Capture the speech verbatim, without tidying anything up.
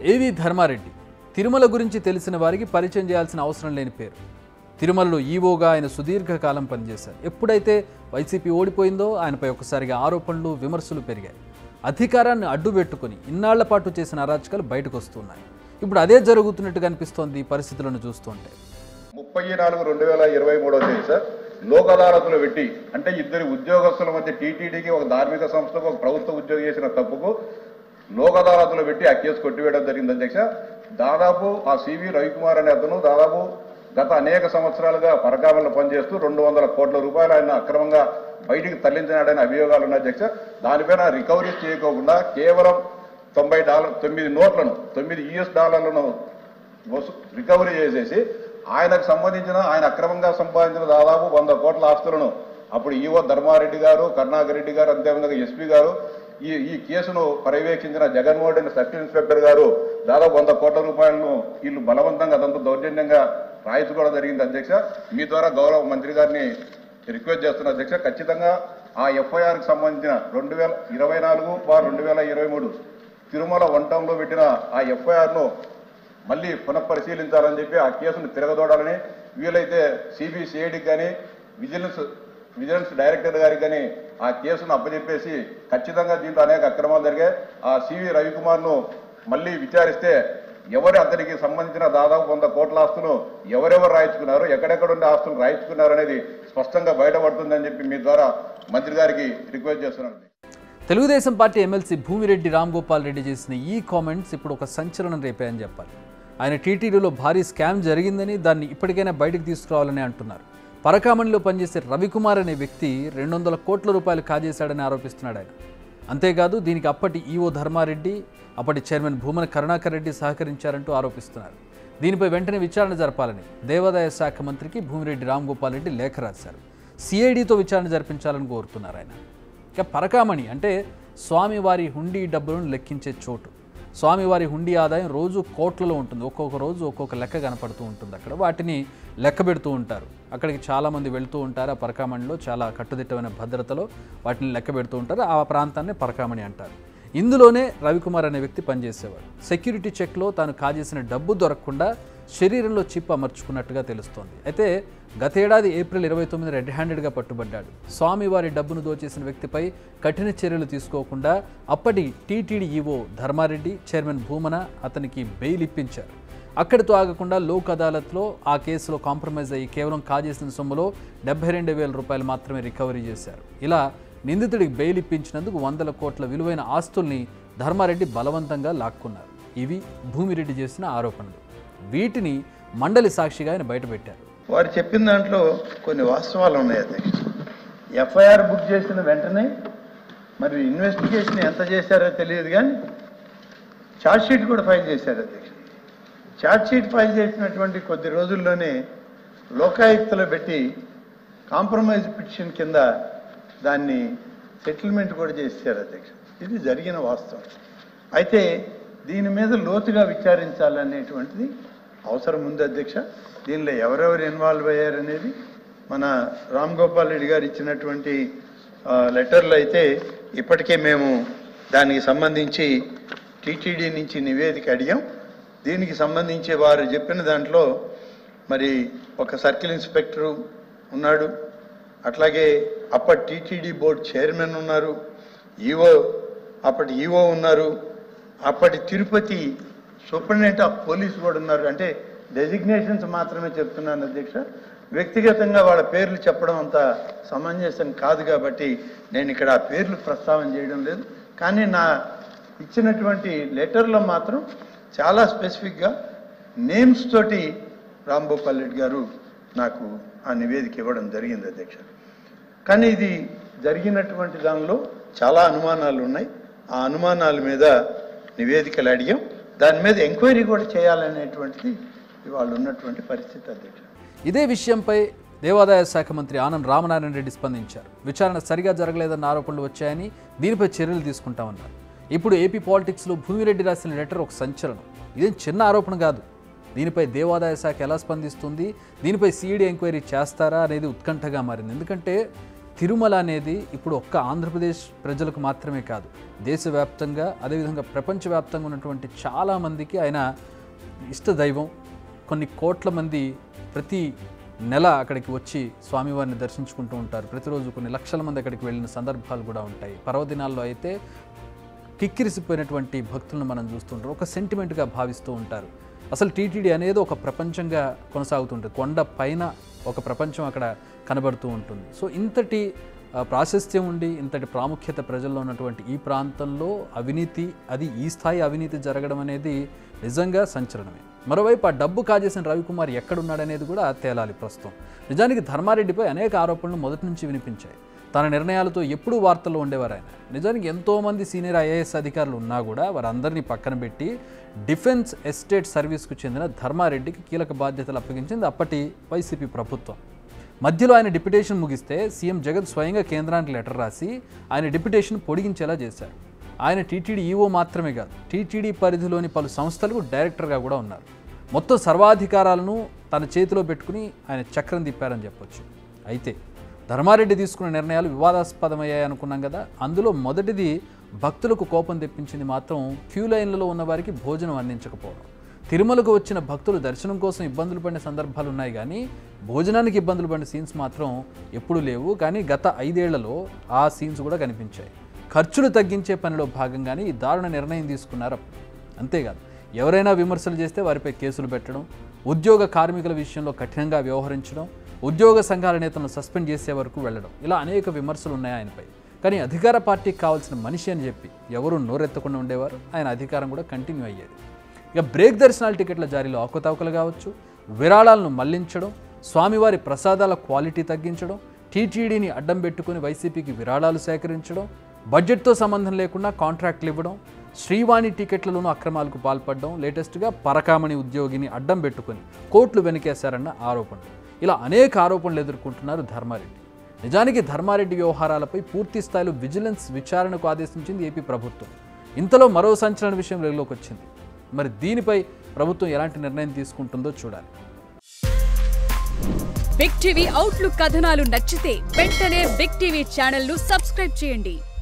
ఏవి ధర్మారెడ్డి తిరుమల గురించి తెలిసిన వారికి పరిచయం చేయాల్సిన అవసరం లేని పేరు. తిరుమలలో ఈవోగా ఆయన సుదీర్ఘకాలం పనిచేశారు. ఎప్పుడైతే వైసీపీ ఓడిపోయిందో ఆయనపై ఒకసారిగా ఆరోపణలు, విమర్శలు పెరిగాయి. అధికారాన్ని అడ్డుపెట్టుకుని ఇన్నాళ్ల పాటు చేసిన అరాచకాలు బయటకు వస్తున్నాయి. ఇప్పుడు అదే జరుగుతున్నట్టు కనిపిస్తోంది పరిస్థితులను చూస్తుంటే. ముప్పై నాలుగు రెండు వేల ఇరవై మూడో తేదీ సార్ లోక్ అదాలతులు పెట్టి, అంటే ఇద్దరి ఉద్యోగస్తుల మధ్య టీటీడీకి ఒక ధార్మిక సంస్థకు ఒక ప్రభుత్వ ఉద్యోగం చేసిన తప్పుకు లోక్ అదాలతులు పెట్టి ఆ కేసు కొట్టివేయడం జరిగింది అధ్యక్ష. దాదాపు ఆ సివి రవికుమార్ అనే అతను దాదాపు గత అనేక సంవత్సరాలుగా పరకామలో పనిచేస్తూ రెండు వందల కోట్ల రూపాయలు ఆయన అక్రమంగా బయటికి తరలించినాడనే అభియోగాలు ఉన్నాయి అధ్యక్ష. దానిపైన రికవరీ చేయకోకుండా కేవలం తొంభై డాలర్ తొమ్మిది నోట్లను తొమ్మిది యుఎస్ డాలర్లను రికవరీ చేసేసి ఆయనకు సంబంధించిన ఆయన అక్రమంగా సంపాదించిన దాదాపు వంద కోట్ల ఆస్తులను అప్పుడు ఈవో ధర్మారెడ్డి గారు, కరుణాకర్ రెడ్డి గారు, అంతేవిధంగా ఎస్పీ గారు, ఈ ఈ కేసును పర్యవేక్షించిన జగన్మోహన్ రెడ్డి సబ్ ఇన్స్పెక్టర్ గారు దాదాపు వంద కోట్ల రూపాయలను వీళ్ళు బలవంతంగా అదంతా దౌర్జన్యంగా రాయించుకోవడం జరిగింది అధ్యక్ష. మీ ద్వారా గౌరవ మంత్రి గారిని రిక్వెస్ట్ చేస్తున్న అధ్యక్ష, ఖచ్చితంగా ఆ ఎఫ్ఐఆర్కి సంబంధించిన రెండు వేల ఇరవై నాలుగు రెండు వేల ఇరవై మూడు తిరుమల వన్ టౌన్లో పెట్టిన ఆ ఎఫ్ఐఆర్ను మళ్ళీ పునఃపరిశీలించాలని చెప్పి ఆ కేసును తిరగదోడాలని, వీలైతే సిబిసిఐడికి కానీ విజిలెన్స్ విజిలెన్స్ డైరెక్టర్ గారికి కానీ ఆ కేసును అప్పచెప్పేసి ఖచ్చితంగా దీంట్లో అనేక అక్రమాలు జరిగాయి. ఆ సివి రవికుమార్ను మళ్ళీ విచారిస్తే ఎవరు అతనికి సంబంధించిన దాదాపు వంద కోట్ల ఆస్తులు ఎవరెవరు రాయించుకున్నారు, ఎక్కడెక్కడ ఉండే ఆస్తులు రాయించుకున్నారు అనేది స్పష్టంగా బయటపడుతుందని చెప్పి మీ ద్వారా మంత్రి గారికి రిక్వెస్ట్ చేస్తున్నాను. తెలుగుదేశం పార్టీ ఎమ్మెల్సీ భూమిరెడ్డి రాంగోపాల్ రెడ్డి చేసిన ఈ కామెంట్స్ ఇప్పుడు ఒక సంచలనం రేపాయని చెప్పాలి. ఆయన టీటీడీలో భారీ స్కామ్ జరిగిందని, దాన్ని ఇప్పటికైనా బయటకు తీసుకురావాలని అంటున్నారు. పరకామణిలో పనిచేసే రవికుమార్ అనే వ్యక్తి రెండు వందల కోట్ల రూపాయలు కాజేశాడని ఆరోపిస్తున్నాడు ఆయన. అంతేకాదు దీనికి అప్పటి ఈవో ధర్మారెడ్డి, అప్పటి చైర్మన్ భూమన కరుణాకర్ రెడ్డి సహకరించారంటూ ఆరోపిస్తున్నారు. దీనిపై వెంటనే విచారణ జరపాలని దేవాదాయ శాఖ మంత్రికి భూమిరెడ్డి రాంగోపాల్ రెడ్డి లేఖ రాశారు. సిఐడితో విచారణ జరిపించాలని కోరుతున్నారు ఆయన. ఇక పరకామణి అంటే స్వామివారి హుండీ డబ్బులను లెక్కించే చోటు. స్వామివారి హుండీ ఆదాయం రోజు కోట్లలో ఉంటుంది. ఒక్కొక్క రోజు ఒక్కొక్క లెక్క కనపడుతూ ఉంటుంది అక్కడ. వాటిని లెక్క పెడుతూ ఉంటారు. అక్కడికి చాలామంది వెళుతూ ఉంటారు. ఆ పరకామణిలో చాలా కట్టుదిట్టమైన భద్రతలో వాటిని లెక్క పెడుతూ ఉంటారు. ఆ ప్రాంతాన్ని పరకామణి అంటారు. ఇందులోనే రవికుమార్ అనే వ్యక్తి పనిచేసేవాడు. సెక్యూరిటీ చెక్లో తాను కాజేసిన డబ్బు దొరకకుండా శరీరంలో చిప్ అమర్చుకున్నట్టుగా తెలుస్తోంది. అయితే గతేడాది ఏప్రిల్ ఇరవై తొమ్మిది రెడ్ హ్యాండెడ్గా పట్టుబడ్డాడు. స్వామివారి డబ్బును దోచేసిన వ్యక్తిపై కఠిన చర్యలు తీసుకోకుండా అప్పటి TTD EO Dharmareddy, chairman Bhumana అతనికి బెయిల్ ఇప్పించారు. అక్కడితో ఆగకుండా లోక్ అదాలత్లో ఆ కేసులో కాంప్రమైజ్ అయ్యి కేవలం కాజేసిన సొమ్ములో డెబ్బై రెండు వేల రూపాయలు మాత్రమే రికవరీ చేశారు. ఇలా నిందితుడికి బెయిల్ ఇప్పించినందుకు వందల కోట్ల విలువైన ఆస్తుల్ని ధర్మారెడ్డి బలవంతంగా లాక్కున్నారు. ఇవి భూమిరెడ్డి చేసిన ఆరోపణలు. వీటిని మండలి సాక్షిగా ఆయన బయటపెట్టారు. వారు చెప్పిన దాంట్లో కొన్ని వాస్తవాలు ఉన్నాయి అధ్యక్ష. ఎఫ్ఐఆర్ బుక్ చేసిన వెంటనే మరి ఇన్వెస్టిగేషన్ ఎంత చేశారో తెలియదు, కానీ ఛార్జ్షీట్ కూడా ఫైల్ చేశారు అధ్యక్ష. ఛార్జ్షీట్ ఫైల్ చేసినటువంటి కొద్ది రోజుల్లోనే లోకాయుక్తలో పెట్టి కాంప్రమైజ్ పిటిషన్ కింద దాన్ని సెటిల్మెంట్ కూడా చేశారు అధ్యక్ష. ఇది జరిగిన వాస్తవం. అయితే దీని మీద లోతుగా విచారించాలనేటువంటిది అవసరం ఉంది అధ్యక్ష. దీనిలో ఎవరెవరు ఇన్వాల్వ్ అయ్యారనేది మన రామ్ గోపాల్ రెడ్డి గారు ఇచ్చినటువంటి లెటర్లు అయితే ఇప్పటికే మేము దానికి సంబంధించి టీటీడీ నుంచి నివేదిక అడిగాం. దీనికి సంబంధించి వారు చెప్పిన దాంట్లో మరి ఒక సర్కిల్ ఇన్స్పెక్టరు ఉన్నాడు, అట్లాగే అప్పటి టీటీడీ బోర్డు చైర్మన్ ఉన్నారు, ఈవో అప్పటి ఈవో ఉన్నారు, అప్పటి తిరుపతి సూపరింటెండెంట్ ఆఫ్ పోలీస్ కూడా ఉన్నారు. అంటే డెసిగ్నేషన్స్ మాత్రమే చెప్తున్నాను అధ్యక్ష. వ్యక్తిగతంగా వాళ్ళ పేర్లు చెప్పడం అంత సమంజసం కాదు కాబట్టి నేను ఇక్కడ ఆ పేర్లు ప్రస్తావన చేయడం లేదు. కానీ నా ఇచ్చినటువంటి లెటర్లో మాత్రం చాలా స్పెసిఫిక్గా నేమ్స్ తోటి రామ్ గోపాల్ రెడ్డి గారు నాకు ఆ నివేదిక ఇవ్వడం జరిగింది అధ్యక్ష. కానీ ఇది జరిగినటువంటి దానిలో చాలా అనుమానాలు ఉన్నాయి. ఆ అనుమానాల మీద నివేదికలు అడిగాం. దాని మీద ఎంక్వైరీ కూడా చేయాలనేటువంటిది ఇవాళ ఉన్నటువంటి పరిస్థితి అధ్యక్ష. ఇదే విషయంపై దేవాదాయ శాఖ మంత్రి ఆనం రామనారాయణ రెడ్డి స్పందించారు. విచారణ సరిగా జరగలేదన్న ఆరోపణలు వచ్చాయని, దీనిపై చర్యలు తీసుకుంటామన్నారు. ఇప్పుడు ఏపీ పాలిటిక్స్లో భూమిరెడ్డి రాసిన లెటర్ ఒక సంచలనం. ఇదేం చిన్న ఆరోపణ కాదు. దీనిపై దేవాదాయ శాఖ ఎలా స్పందిస్తుంది, దీనిపై సిఐడి ఎంక్వైరీ చేస్తారా అనేది ఉత్కంఠగా మారింది. ఎందుకంటే తిరుమల అనేది ఇప్పుడు ఒక్క ఆంధ్రప్రదేశ్ ప్రజలకు మాత్రమే కాదు, దేశవ్యాప్తంగా అదేవిధంగా ప్రపంచవ్యాప్తంగా ఉన్నటువంటి చాలామందికి ఆయన ఇష్ట దైవం. కొన్ని కోట్ల మంది ప్రతి నెల అక్కడికి వచ్చి స్వామివారిని దర్శించుకుంటూ ఉంటారు. ప్రతిరోజు కొన్ని లక్షల మంది అక్కడికి వెళ్ళిన సందర్భాలు కూడా ఉంటాయి. పర్వదినాల్లో అయితే కిక్కిరిసిపోయినటువంటి భక్తులను మనం చూస్తుంటారు, ఒక సెంటిమెంట్గా భావిస్తూ ఉంటారు. అసలు టీటీడీ అనేది ఒక ప్రపంచంగా కొనసాగుతుంటుంది. కొండ పైన ఒక ప్రపంచం అక్కడ కనబడుతూ ఉంటుంది. సో ఇంతటి ప్రాశస్త్యం ఉండి ఇంతటి ప్రాముఖ్యత ప్రజల్లో ఉన్నటువంటి ఈ ప్రాంతంలో అవినీతి, అది ఈ స్థాయి అవినీతి జరగడం అనేది నిజంగా సంచలనమే. మరోవైపు ఆ డబ్బు కాజేసిన రవికుమార్ ఎక్కడున్నాడనేది కూడా తేలాలి ప్రస్తుతం. నిజానికి ధర్మారెడ్డిపై అనేక ఆరోపణలు మొదటి నుంచి వినిపించాయి. తన నిర్ణయాలతో ఎప్పుడూ వార్తల్లో ఉండేవారు ఆయన. నిజానికి ఎంతోమంది సీనియర్ ఐఏఎస్ అధికారులు ఉన్నా కూడా వారందరినీ పక్కన పెట్టి డిఫెన్స్ ఎస్టేట్ సర్వీస్కు చెందిన ధర్మారెడ్డికి కీలక బాధ్యతలు అప్పగించింది అప్పటి వైసీపీ ప్రభుత్వం. మధ్యలో ఆయన డిప్యుటేషన్ ముగిస్తే సీఎం జగన్ స్వయంగా కేంద్రానికి లెటర్ రాసి ఆయన డిప్యుటేషన్ పొడిగించేలా చేశారు. ఆయన టీటీడీ ఈవో మాత్రమే కాదు, టీటీడీ పరిధిలోని పలు సంస్థలకు డైరెక్టర్గా కూడా ఉన్నారు. మొత్తం సర్వాధికారాలను తన చేతిలో పెట్టుకుని ఆయన చక్రం తిప్పారని చెప్పొచ్చు. అయితే ధర్మారెడ్డి తీసుకున్న నిర్ణయాలు వివాదాస్పదమయ్యాయి అనుకున్నాం కదా. అందులో మొదటిది భక్తులకు కోపం తెప్పించింది మాత్రం క్యూ లైన్లలో ఉన్న వారికి భోజనం అందించకపోవడం. తిరుమలకు వచ్చిన భక్తులు దర్శనం కోసం ఇబ్బందులు పడిన సందర్భాలు ఉన్నాయి, కానీ భోజనానికి ఇబ్బందులు పడిన సీన్స్ మాత్రం ఎప్పుడూ లేవు. కానీ గత ఐదేళ్లలో ఆ సీన్స్ కూడా కనిపించాయి. ఖర్చులు తగ్గించే పనిలో భాగంగానే ఈ దారుణ నిర్ణయం తీసుకున్నారు. అంతేకాదు, ఎవరైనా విమర్శలు చేస్తే వారిపై కేసులు పెట్టడం, ఉద్యోగ కార్మికుల విషయంలో కఠినంగా వ్యవహరించడం, ఉద్యోగ సంఘాల నేతలను సస్పెండ్ చేసే వరకు వెళ్ళడం, ఇలా అనేక విమర్శలు ఉన్నాయి ఆయనపై. కానీ అధికార పార్టీకి కావాల్సిన మనిషి అని చెప్పి ఎవరు నోరెత్తకుండా ఉండేవారు. ఆయన అధికారం కూడా కంటిన్యూ అయ్యేది. ఇక బ్రేక్ దర్శనాల టికెట్ల జారీలో అవకతవకలు కావచ్చు, విరాళాలను మళ్లించడం, స్వామివారి ప్రసాదాల క్వాలిటీ తగ్గించడం, టీటీడీని అడ్డం పెట్టుకుని వైసీపీకి విరాళాలు సేకరించడం, బడ్జెట్తో సంబంధం లేకుండా కాంట్రాక్ట్లు ఇవ్వడం, శ్రీవాణి టికెట్లలోనూ అక్రమాలకు పాల్పడడం, లేటెస్ట్గా పరకామణి ఉద్యోగిని అడ్డం పెట్టుకుని కోట్లు వెనకేశారన్న ఆరోపణలు, ఇలా అనేక ఆరోపణలు ఎదుర్కొంటున్నారు ధర్మారెడ్డి. నిజానికి ధర్మారెడ్డి వ్యవహారాలపై పూర్తి స్థాయిలో విజిలెన్స్ విచారణకు ఆదేశించింది ఏపీ ప్రభుత్వం. ఇంతలో మరో సంచలన విషయం వెలుగులోకి వచ్చింది. మరి దీనిపై ప్రభుత్వం ఎలాంటి నిర్ణయం తీసుకుంటుందో చూడాలి. బిగ్ టీవీ అవుట్లుక్ కథనాలు నచ్చితే వెంటనే బిగ్ టీవీ ఛానల్ ను సబ్స్క్రైబ్ చేయండి.